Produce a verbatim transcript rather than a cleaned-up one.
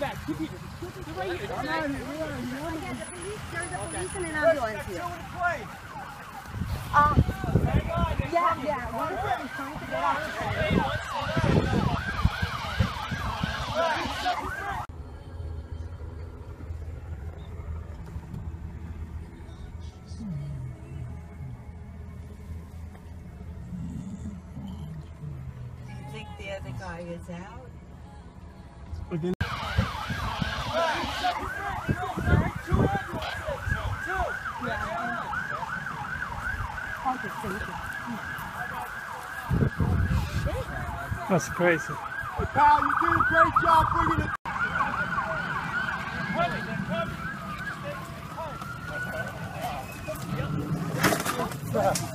back. Two people. They're right here. I'm out of here. We're out of here. Yeah, the police, there's a police and an ambulance here. Um, yeah, yeah. One person is trying to get out. Do you think the other guy is out? Again. That's crazy. Hey, pal, you did a great job bringing it.